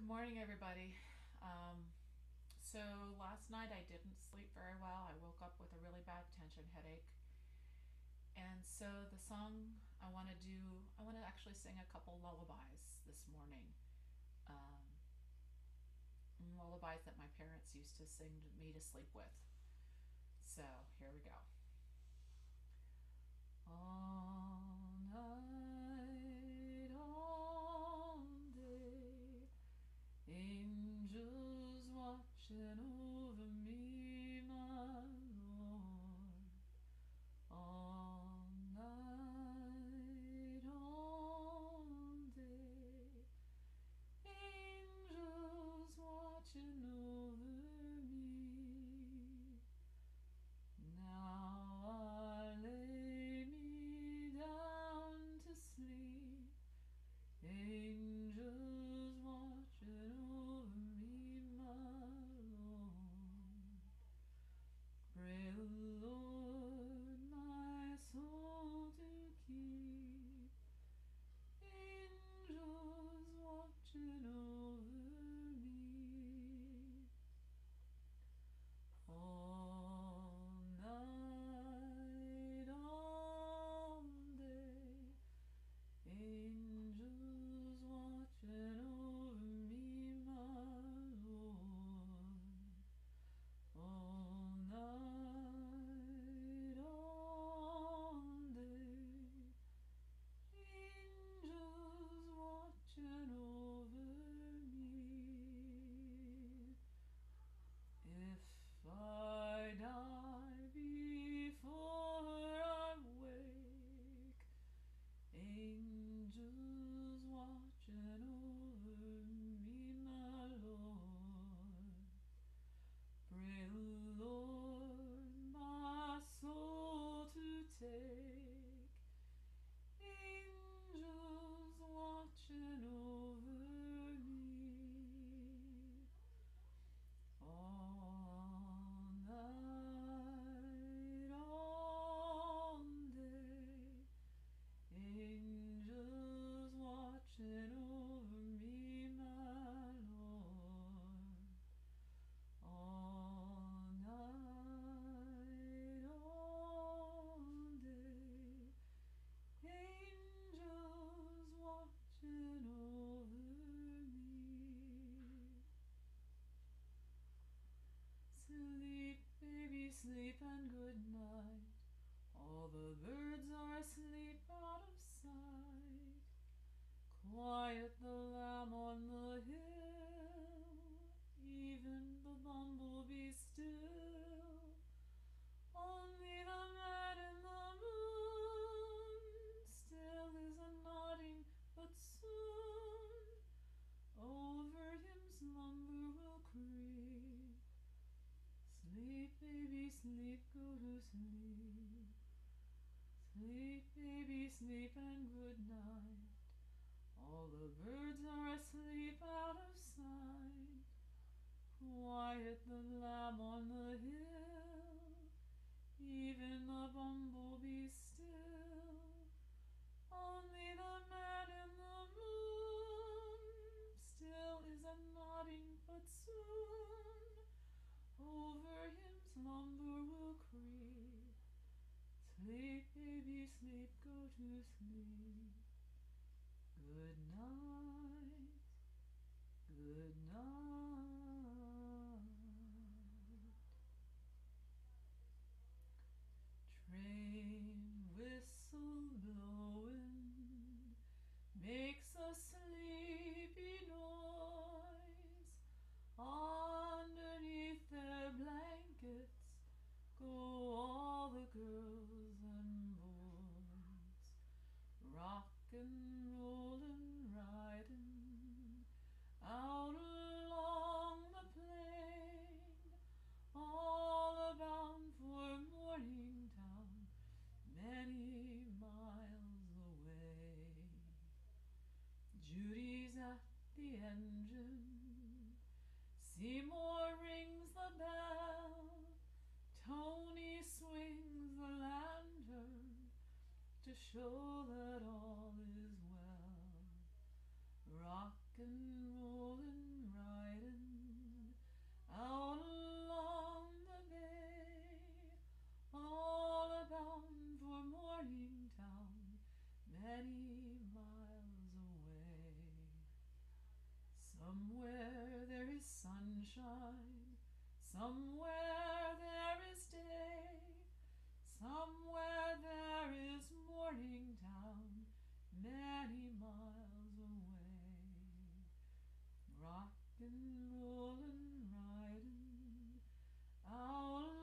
morning, everybody. Um, so last night I didn't sleep very well. I woke up with a really bad tension headache. And so the song I want to actually sing a couple lullabies this morning. Um, Lullabies that my parents used to sing to me to sleep with. So here we go. All night, all day, angels watching over me, my Lord. All night, all day, angels watching over me. Now I lay me down to sleep, angels watching over me, my Lord. Pray the Lord my soul to keep, angels watching over me. All night, all day, angels watching over me, my Lord. All night, all day, angels watching over me. If I die before I wake, angels watching over me, my Lord. Pray the Lord my soul to take, angels watching over me. All night, all day, angels watching over me, my Lord. All night, all day, angels watching over me. Sleep, baby, sleep, and good night. All the birds are asleep out of sight. Quiet the lamb on the hill, even the bumblebee still. Only the man in the moon still is a nodding, but soon over him slumber will creep. Sleep, baby, sleep, go to sleep. Sleep, baby, sleep, and good night. All the birds are asleep out of sight. Quiet the lamb on the hill, even the bumblebee still. Only the man in the moon still is a nodding, but soon over him slumber will creep. Sleep, baby, sleep, go to sleep. Good night, good night. Train whistle blowing makes a sleepy noise. Underneath their blankets go all the girls and boys, rockin', rollin', riding out along the plain, all bound for Morningtown, many miles away. Judy's at the engine, Seymour rings the bell, Tony swings the lantern to show that all is well. Rock and rollin', sunshine. Somewhere there is day, somewhere there is Morningtown, many miles away. Rockin', rollin', riding, our